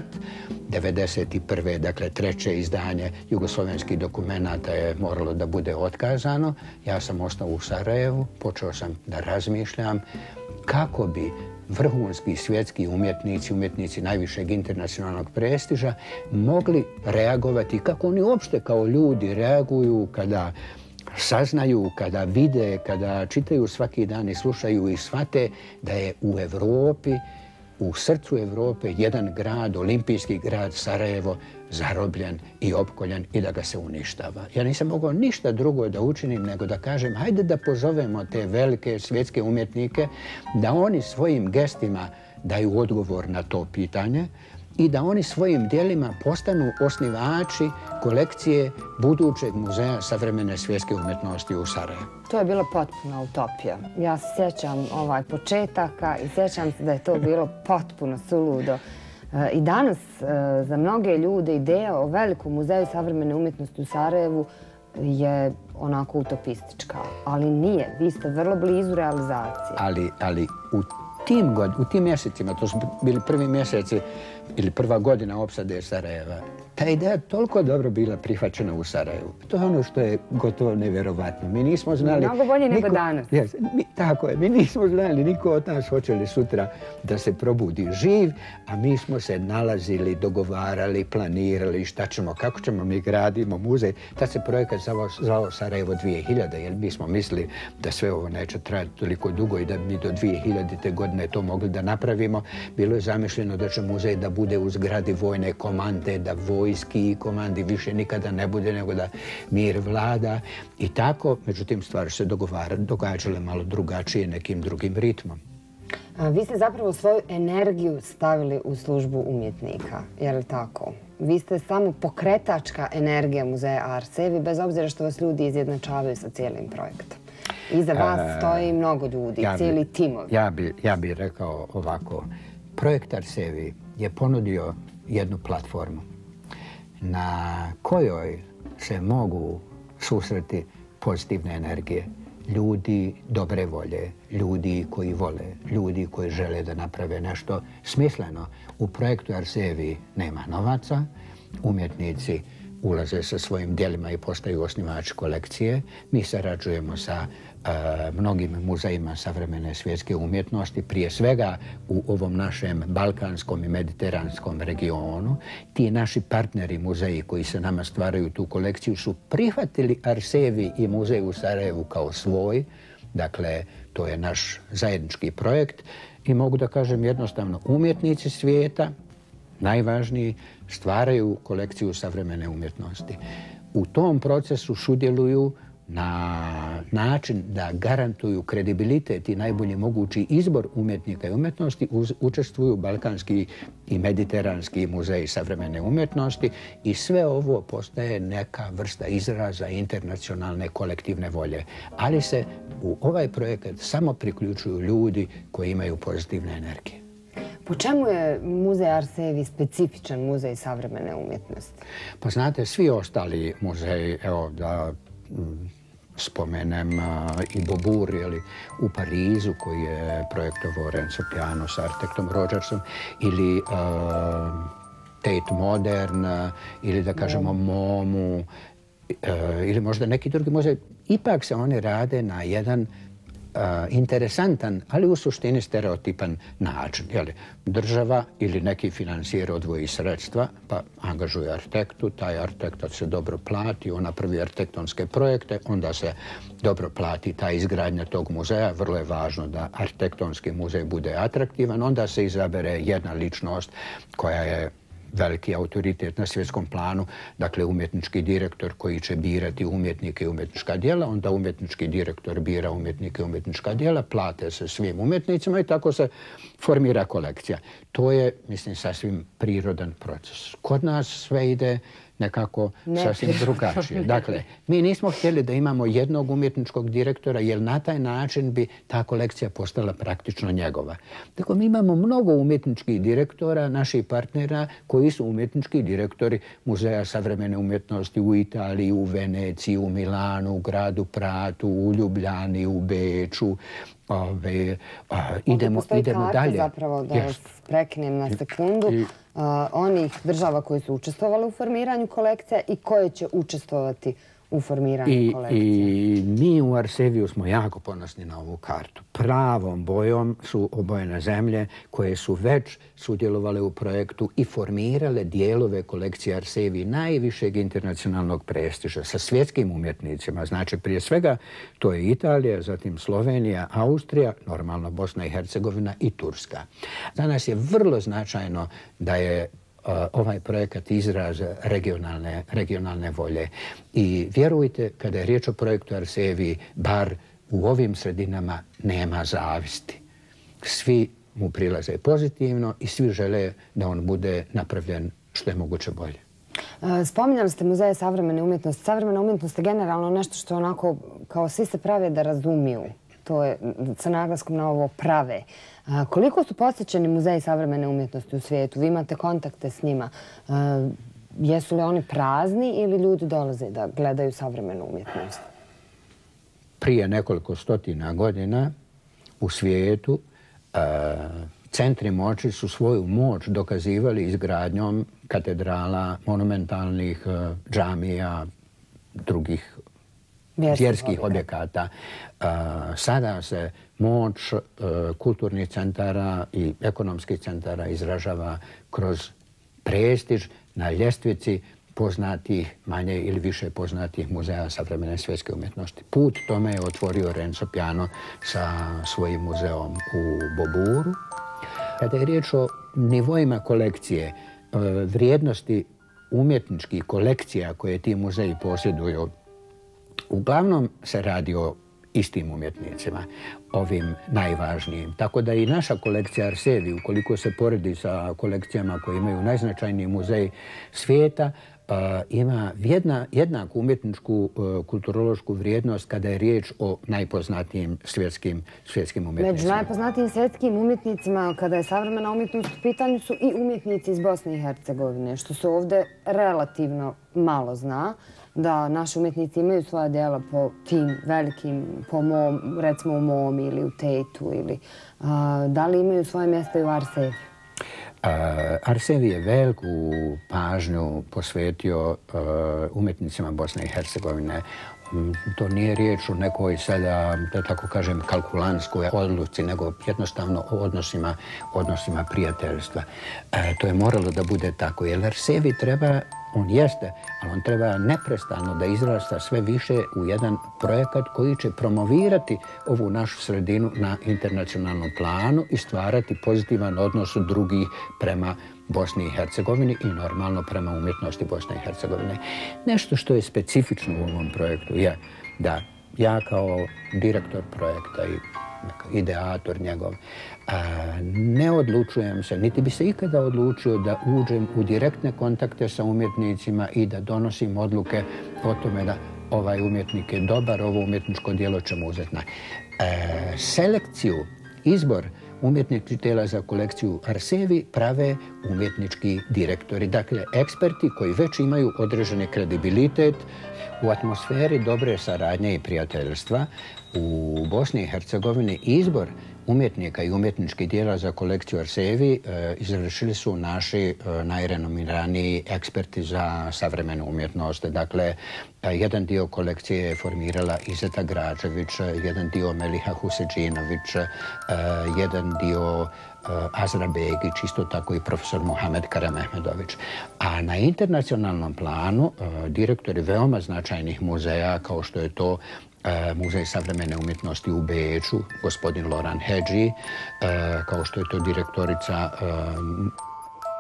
91. dakle treće izdanje jugoslovenskih dokumenata je moralo da bude otkazano. Ja sam ostao u Sarajevu, počeo sam da razmišljam kako bi vrhunski svjetski umjetnici najvišeg internacionalnog prestiža mogli reagovati, kako oni uopšte kao ljudi reaguju kada saznaju, kada vide, kada čitaju svaki dan i slušaju i shvate da je u Evropi, u srcu Evrope, jedan grad, olimpijski grad Sarajevo, zarobljen i opkoljen i da ga se uništava. Ja nisam mogao ništa drugo da učinim nego da kažem hajde da pozovemo te velike svjetske umjetnike da oni svojim gestima daju odgovor na to pitanje i da oni svojim djelima postanu osnivači kolekcije budućeg muzeja savremene svjetske umjetnosti u Sarajevu. To je bila potpuna utopija. Ja se sjećam početaka i sjećam se da je to bilo potpuno suludo. I danas za mnoge ljude ideja o velikom muzeju savremene umjetnosti u Sarajevu je onako utopistička, ali nije. Vi ste vrlo blizu realizacije. Ali u tim mjesecima, to su bili prvi mjeseci ili prva godina opsade Sarajeva, ta ideja je toliko dobro bila prihvaćena u Sarajevu. To je ono što je gotovo nevjerovatno. Mi nismo znali... Mnogo bolje nego danas. Tako je. Mi nismo znali niko od nas hoće li sutra da se probudi živ, a mi smo se nalazili, dogovarali, planirali šta ćemo, kako ćemo, mi gradimo muzej. Tad se projekat zvao Sarajevo 2000, jer mi smo mislili da sve ovo neće trajati toliko dugo i da mi do 2000. godine to mogli da napravimo. Bilo je zamišljeno da će muzej da bude u zgradi vojne komande, da vojski i komandi više nikada ne bude, nego da mir vlada i tako. Međutim, stvari se događale malo drugačije, nekim drugim ritmom. Vi ste zapravo svoju energiju stavili u službu umjetnika, je li tako? Vi ste samo pokretačka energija muzeja Arsevi, bez obzira što vas ljudi izjednačavaju sa cijelim projektom. Iza vas stoji mnogo ljudi, cijeli timovi. Ja bih rekao ovako. Projekt Arsevi je ponudio jednu platformu na kojoj se mogu susreti pozitivne energije. Ljudi dobre volje, ljudi koji vole, ljudi koji žele da naprave nešto smisleno. U projektu Arsevi nema novaca, umjetnici ulaze sa svojim djelima i postaju osnivači kolekcije. Mi sarađujemo sa mnogim muzejima savremene svjetske umjetnosti, prije svega u ovom našem balkanskom i mediteranskom regionu. Ti naši partneri muzeji koji se nama stvaraju tu kolekciju su prihvatili Arsevi i muzej u Sarajevu kao svoj. Dakle, to je naš zajednički projekt i mogu da kažem jednostavno, umjetnici svijeta, najvažniji, stvaraju kolekciju savremene umjetnosti. U tom procesu sudjeluju na način da garantuju kredibilitet i najbolji mogući izbor umjetnika i umjetnosti, učestvuju Balkanski i Mediteranski muzej savremene umjetnosti i sve ovo postaje neka vrsta izraza internacionalne kolektivne volje. Ali se u ovaj projekat samo priključuju ljudi koji imaju pozitivne energije. Po čemu je muzej Arsevi specifičan muzej savremene umjetnosti? Pa znate, svi ostali muzeji, evo da spomenem i Beaubourg u Parizu koji je projektovao Renzo Piano s arhitektom Rogersom, ili Tate Modern, ili da kažemo MoMu, ili možda neki drugi muzej. Ipak se oni rade na jedan interesantan, ali u suštini stereotipan način. Država ili neki financijer odvoji sredstva, pa angažuje arhitektu, taj arhitekta se dobro plati, on napravi arhitektonske projekte, onda se dobro plati ta izgradnja tog muzeja. Vrlo je važno da arhitektonski muzej bude atraktivan, onda se izabere jedna ličnost koja je veliki autoritet na svjetskom planu, dakle umjetnički direktor koji će birati umjetnike i umjetnička djela, onda umjetnički direktor bira umjetnike i umjetnička djela, plate se svim umjetnicima i tako se formira kolekcija. To je, mislim, sasvim prirodan proces. Kod nas sve ide nekako sasvim drugačije. Dakle, mi nismo htjeli da imamo jednog umjetničkog direktora, jer na taj način bi ta kolekcija postala praktično njegova. Tako mi imamo mnogo umjetničkih direktora, naših partnera, koji su umjetnički direktori Muzeja savremene umjetnosti u Italiji, u Veneciji, u Milanu, u gradu Pratu, u Ljubljani, u Beču. Idemo dalje. Zapravo da vas prekinem na sekundu. Onih država koji su učestvovali u formiranju kolekcija i koje će učestvovati u formiranju kolekcije. I mi u Arseviju smo jako ponosni na ovu kartu. Pravom bojom su obojene zemlje koje su već sudjelovale u projektu i formirale dijelove kolekcije Arseviji najvišeg internacionalnog prestiža sa svjetskim umjetnicima. Znači, prije svega to je Italija, zatim Slovenija, Austrija, normalno Bosna i Hercegovina i Turska. Danas je vrlo značajno da je ovaj projekat izraz regionalne volje. I vjerujte, kada je riječ o projektu Arseviji, bar u ovim sredinama nema zavisti. Svi mu prilaze pozitivno i svi žele da on bude napravljen što je moguće bolje. Spominjali ste Muzeje savremene umjetnosti. Savremena umjetnost je generalno nešto što je onako, kao svi se prave da razumiju. To je sa naglaskom na ovo prave. Koliko su posjećeni muzeji savremene umjetnosti u svijetu? Vi imate kontakte s njima. Jesu li oni prazni ili ljudi dolaze da gledaju savremenu umjetnost? Prije nekoliko stotina godina u svijetu centri moći su svoju moć dokazivali izgradnjom katedrala, monumentalnih džamija, drugih vjerskih objekata. Sada se moć kulturnih centara i ekonomskih centara izražava kroz prestiž na ljestvici poznatih, manje ili više poznatih muzeja savremene svjetske umjetnosti. Put tome je otvorio Renzo Piano sa svojim muzeom u Boburu. Kada je riječ o nivoima kolekcije, vrijednosti umjetničkih kolekcija koje ti muzeji posjeduju, uglavnom se radi o istim umjetnicima, ovim najvažnijim. Tako da i naša kolekcija Arseviji, ukoliko se poredi sa kolekcijama koje imaju najznačajniji muzej svijeta, ima jednaku umjetničku kulturološku vrijednost kada je riječ o najpoznatijim svjetskim umjetnicima. Među najpoznatijim svjetskim umjetnicima, kada je savremena umjetnost u pitanju, su i umjetnici iz Bosne i Hercegovine, što se ovdje relativno malo zna, da naši umjetnici imaju svoja djela po tim velikim, recimo u MoMI ili u Tate'u, ili da li imaju svoje mjesto i u Arseviju? Arsevij je veliku pažnju posvetio umjetnicima Bosne i Hercegovine. To nije riječ o nekoj sada, da tako kažem, kalkulantskoj odluci, nego jednostavno o odnosima prijateljstva. To je moralo da bude tako, jer Arsevij treba, on jeste, ali on treba neprestano da izrasta sve više u jedan projekat koji će promovirati ovu našu sredinu na internacionalnom planu i stvarati pozitivan odnos drugih prema Bosni i Hercegovini i normalno prema umjetnosti Bosne i Hercegovine. Nešto što je specifično u ovom projektu je da ja kao direktor projekta i ideator njegov ne odlučujem se, niti bi se ikada odlučio da uđem u direktne kontakte sa umjetnicima i da donosim odluke o tome da ovaj umjetnik je dobar, ovo umjetničko djelo ćemo uzeti. Selekciju, izbor umjetničkih djela za kolekciju Arsevij prave umjetnički direktori. Dakle, eksperti koji već imaju određeni kredibilitet u atmosferi dobre saradnje i prijateljstva. U Bosni i Hercegovini izbor umjetnika i umjetničkih djela za kolekciju Arsevij izvršili su naši najrenomiraniji eksperti za savremenu umjetnost. Dakle, jedan dio kolekcije je formirala Izeta Građević, jedan dio Meliha Huseđinović, jedan dio Azra Begić, isto tako i profesor Mohamed Karamehmedović. A na internacionalnom planu direktori veoma značajnih muzeja, kao što je to Muzej savremene umjetnosti u Beču, gospodin Loran Hedži, kao što je to direktorica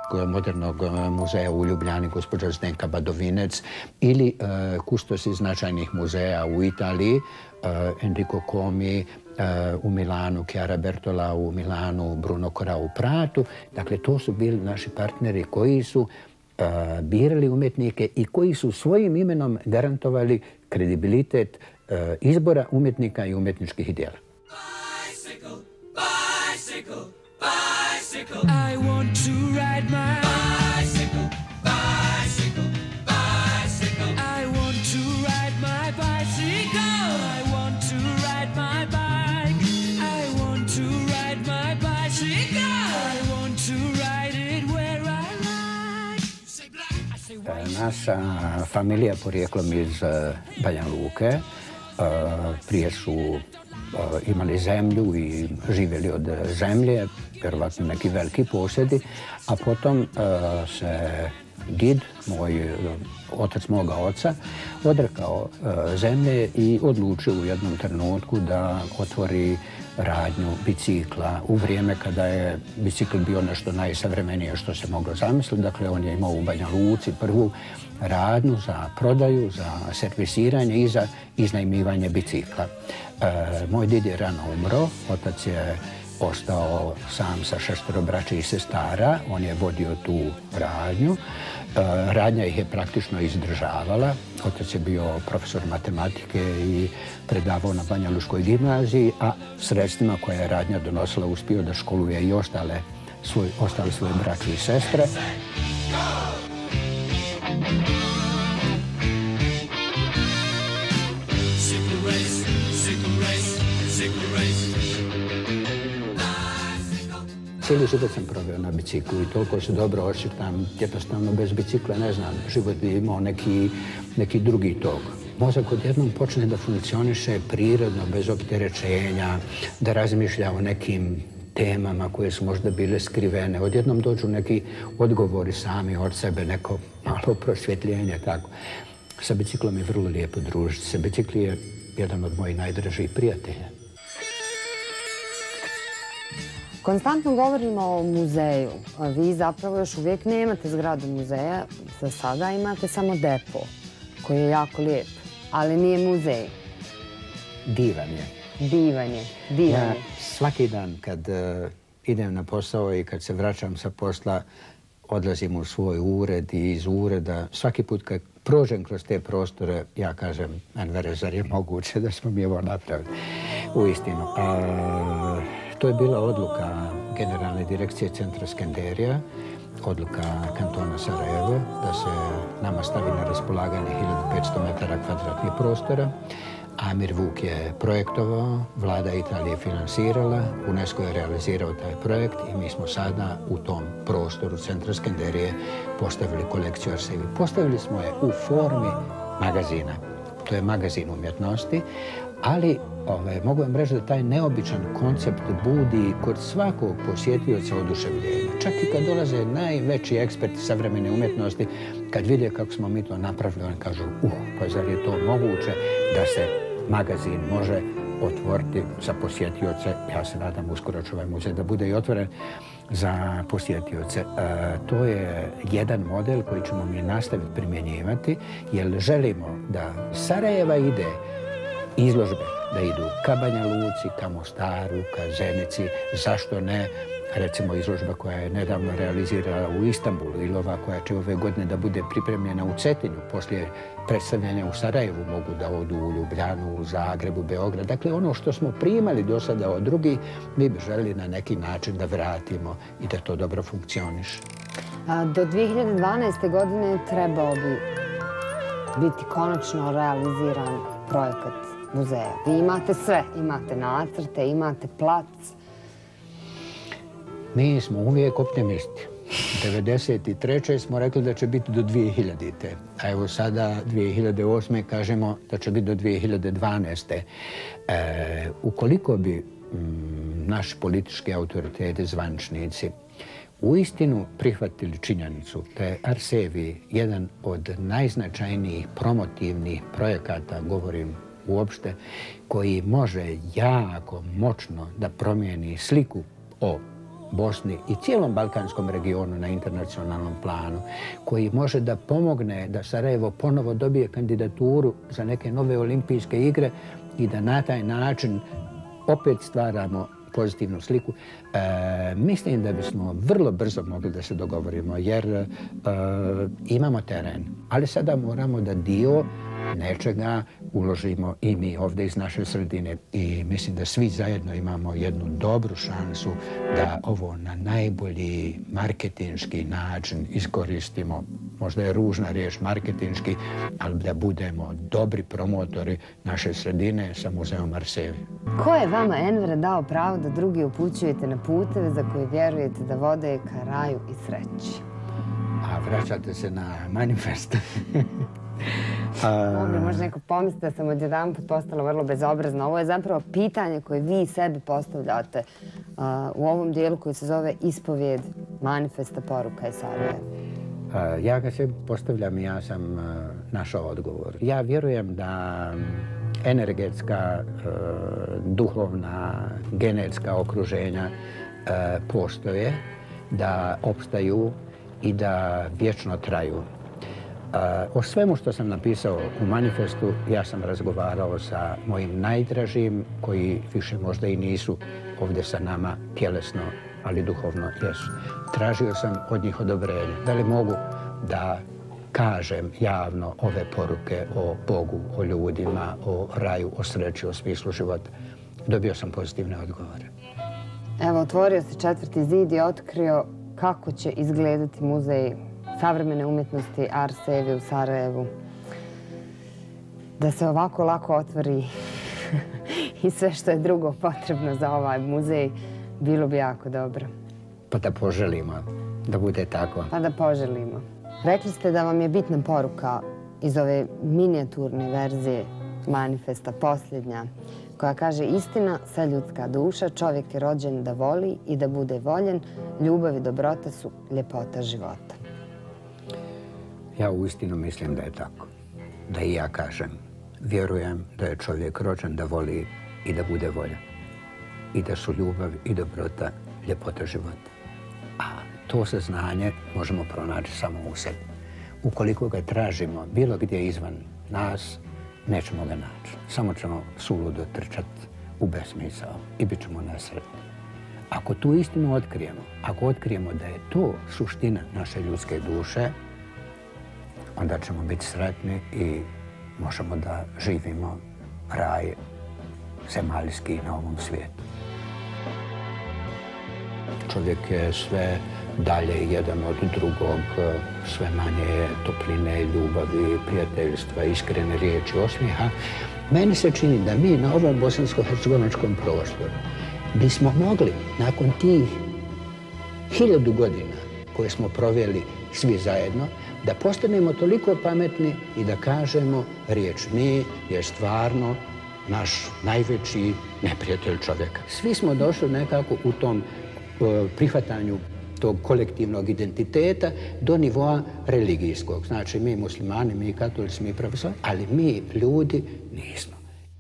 modernog muzeja u Ljubljani, gospođa Zdenka Badovinec, ili kustosi značajnih muzeja u Italiji, Enrico Comi u Milanu, Chiara Bertola u Milanu, Bruno Cora u Pratu. Dakle, to su bili naši partneri koji su birali umjetnike i koji su svojim imenom garantovali kredibilitet izbora umjetnika i umjetničkih djela. Bicycle, bicycle, bicycle. I want to ride my bicycle, bicycle, bicycle. I want to ride my bicycle. I want to ride my bike. I want to ride my bicycle. I want to ride it where I like. You say black, I say white. Naša familija porijeklom iz Banja Luke. Prije su imali zemlju i živjeli od zemlje, vjerovatno neki veliki posjedi, a potom se did, otac moga oca, odrekao zemlje i odlučio u jednom trenutku da otvori radnju bicikla u vrijeme kada je bicikl bio nešto najsavremenije što se moglo zamisliti. Dakle, on je imao u Banja Luci prvu radnju za prodaju, za servisiranje i za iznajmivanje bicikla. Moj did je rano umro, otac je ostao sam sa 6 braće i sestara, on je vodio tu radnju. Radnja ih je praktično izdržavala. Otac je bio profesor matematike i predavao na Banja Lučkoj gimnaziji, a sredstvima koje je radnja donosila uspio da školuje i ostale svoje braće i sestre. Cijeli život sam proveo na biciklu i toliko se dobro osjećam, jednostavno bez bicikla ne znam, život bi imao neki drugi tok. Mozak odjednom počne da funkcioniše prirodno, bez opterećenja, da razmišlja o nekim temama koje su možda bile skrivene. Odjednom dođu neki odgovori sami od sebe, neko malo prosvjetljenje, tako. Sa biciklom je vrlo lijepo družiti se. Bicikl je jedan od mojih najdražih prijatelja. Konstantno govorimo o muzeju. Vi zapravo još uvijek nemate zgradu muzeja. Za sada imate samo depo, koji je jako lijep, ali nije muzej. Divan je. Divan je. Ja svaki dan kad idem na posao i kad se vraćam sa posla, odlazim u svoj ured i iz ureda. Svaki put kad prođem kroz te prostore, ja kažem, Envere, zar je moguće da smo mi ovo napravili? Uistinu. To je bila odluka Generalne direkcije Centra Skenderija, odluka kantona Sarajevo, da se nama stavi na raspolaganje 1500 metara kvadratnih prostora. Amir Vuk je projektovao, vlada Italije je finansirala, UNESCO je realizirao taj projekt i mi smo sada u tom prostoru Centra Skenderije postavili kolekciju Arsevi. Postavili smo je u formi magazina. To je magazin umjetnosti, ali mogu vam reći da taj neobičan koncept budi kod svakog posjetioca oduševljenja. Čak i kad dolaze najveći eksperti savremene umjetnosti, kad vide kako smo mi to napravili, oni kažu, pa zar je to moguće da se magazin može otvoriti za posjetioce. Ja se nadam uskoro će ovaj muzej da bude i otvoren za posjetioce. To je jedan model koji ćemo mi nastaviti primjenjivati, jer želimo da Sarajeva ide izložbe, da idu ka Banja Luci, ka Mostaru, ka Zenici, zašto ne, recimo izložba koja je nedavno realizirala u Istanbulu ili ova koja će ove godine da bude pripremljena u Cetinju, poslije predstavljanja u Sarajevu mogu da odu u Ljubljanu, u Zagrebu, Beograd. Dakle, ono što smo primali do sada od drugih, mi bi želeli na neki način da vratimo i da to dobro funkcioniše. Do 2012. godine trebao bi biti konačno realiziran projekat muzeja. Vi imate sve, imate nacrte, imate plac. Mi smo uvijek optimisti. 1993. smo rekli da će biti do 2000. A evo sada 2008. kažemo da će biti do 2012. Ukoliko bi naši politički autoriteti, zvaničnici, uistinu prihvatili činjenicu da je Arsevi jedan od najznačajnijih promotivnih projekata, govorim uopšte, koji može jako moćno da promijeni sliku o Bosni i cijelom balkanskom regionu na internacionalnom planu, koji može da pomogne da Sarajevo ponovo dobije kandidaturu za neke nove olimpijske igre i da na taj način opet stvaramo pozitivnu sliku. Mislim da bismo vrlo brzo mogli da se dogovorimo, jer imamo teren, ali sada moramo da dio nečega uložimo i mi ovdje iz naše sredine. I mislim da svi zajedno imamo jednu dobru šansu da ovo na najbolji marketinški način iskoristimo. Možda je ružna riječ marketinški, ali da budemo dobri promotori naše sredine sa muzeom Arseviju. Ko je vama, Envere, dao pravo da drugi upućujete na puteve za koje vjerujete da vode ka raju i sreći? A vraćate se na manifest. Mogli možda neko pomisliti da sam odjedanput postala vrlo bezobrazna. Ovo je zapravo pitanje koje vi sebi postavljate u ovom dijelu koji se zove Ispovijed manifesta poruka iz Sarajeva. Ja ga sebi postavljam i ja sam našao odgovor. Ja vjerujem da energetska, duhovna, genetska okruženja postoje, da opstaju i da vječno traju. O svemu što sam napisao u manifestu ja sam razgovarao sa mojim najdražim, koji više možda i nisu ovdje sa nama tjelesno, ali duhovno jesu. Tražio sam od njih odobrenje. Da li mogu da kažem javno ove poruke o Bogu, o ljudima, o raju, o sreći, o smislu života? Dobio sam pozitivne odgovore. Evo, otvorio se 4. zid i otkrio kako će izgledati muzej savremene umjetnosti Arsevi u Sarajevu. Da se ovako lako otvori i sve što je drugo potrebno za ovaj muzej, bilo bi jako dobro. Pa da poželimo da bude tako. Pa da poželimo. Rekli ste da vam je bitna poruka iz ove minijaturne verzije manifesta, posljednja, koja kaže: istina, sva ljudska duša, čovjek je rođen da voli i da bude voljen, ljubav i dobrota su ljepota života. Ja uistinu mislim da je tako. Da i ja kažem. Vjerujem da je čovjek rođen da voli i da bude voljan. I da su ljubav i dobrota ljepota života. A to saznanje možemo pronaći samo u sebi. Ukoliko ga tražimo bilo gdje izvan nas, nećemo ga naći. Samo ćemo suludo trčati u besmisao i bit ćemo nesretni. Ako tu istinu otkrijemo, ako otkrijemo da je to suština naše ljudske duše, onda ćemo biti sretni i možemo da živimo raj zemaljski na ovom svijetu. Čovjek je sve dalje jedan od drugog, sve manje je topline, ljubavi, prijateljstva, iskrene riječi, osmijeha. Meni se čini da mi na ovom bosansko-hercegovačkom prostoru bismo mogli, nakon tih 1000 godina koje smo proveli svi zajedno, da postanemo toliko pametni i da kažemo riječ mi je stvarno naš najveći neprijatelj čovjeka. Svi smo došli nekako u tom prihvatanju tog kolektivnog identiteta do nivoa religijskog. Znači mi muslimani, mi katolici, mi pravoslavni, ali mi ljudi nismo.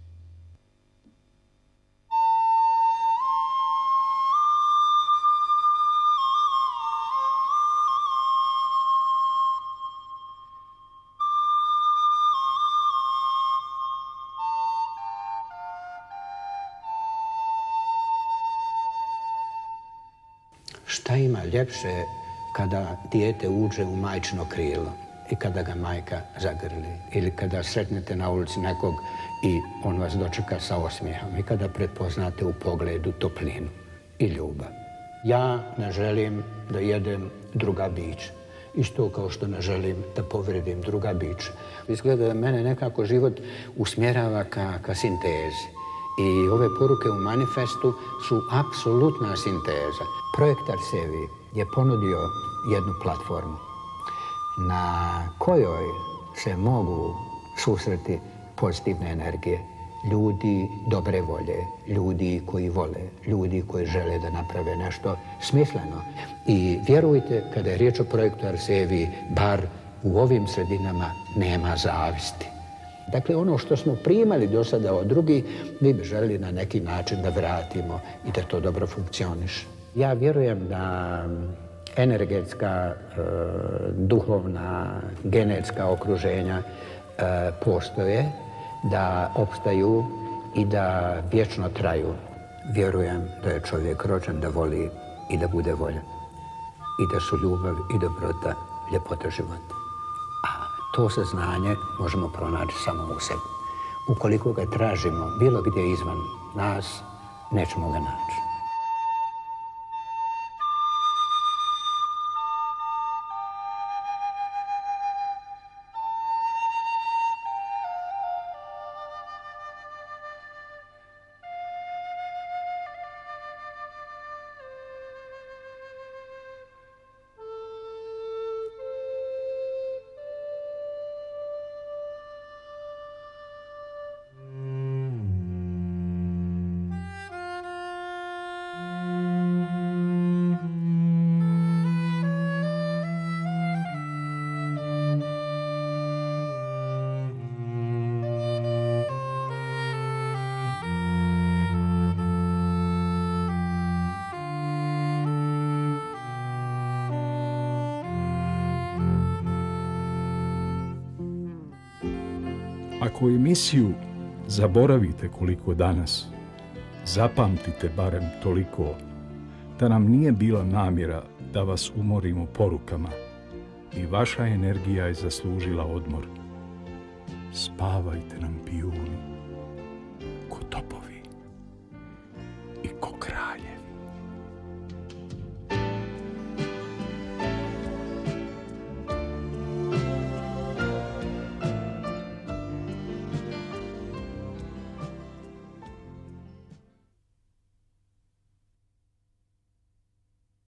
Šta ima ljepše kada dijete uđe u majčino krilo i kada ga majka zagrli, ili kada sretnete na ulici nekog i on vas dočeka sa osmijehom i kada prepoznate u pogledu toplinu i ljubav. Ja ne želim da jedem druga bića, isto kao što ne želim da povredim druga bića. Izgleda da mene nekako život usmjerava ka sintezi. I ove poruke u manifestu su apsolutna sinteza. Projekt Arsevi je ponudio jednu platformu na kojoj se mogu susreti pozitivne energije. Ljudi dobre volje, ljudi koji vole, ljudi koji žele da naprave nešto smisleno. I vjerujte, kada je riječ o projektu Arsevi, bar u ovim sredinama nema zavisti. Dakle, ono što smo primali do sada od drugih, mi bi želeli na neki način da vratimo i da to dobro funkcioniše. Ja vjerujem da energetska, duhovna, genetska okruženja postoje, da opstaju i da vječno traju. Vjerujem da je čovjek rođen da voli i da bude voljan. I da su ljubav i dobrota ljepota života. A to saznanje možemo pronaći samo u sebi. Ukoliko ga tražimo bilo gdje izvan nas, nećemo ga naći. Ako emisiju zaboravite koliko danas, zapamtite barem toliko da nam nije bila namjera da vas umorimo porukama i vaša energija je zaslužila odmor. Spavajte nam, pijuni.